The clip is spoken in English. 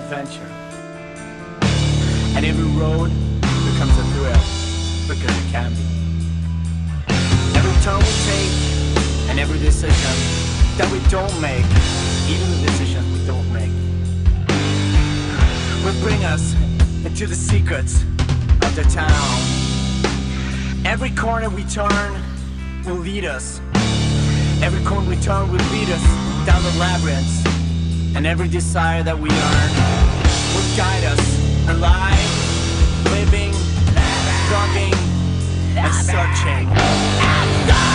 adventure. And every road becomes a thrill, because it can be. Every turn we take, and every decision that we don't make, even the decisions we don't make, will bring us into the secrets of the town. Every corner we turn will lead us. Every corner we turn will lead us down the labyrinths. And every desire that we earn will guide us alive, living, loving, and searching.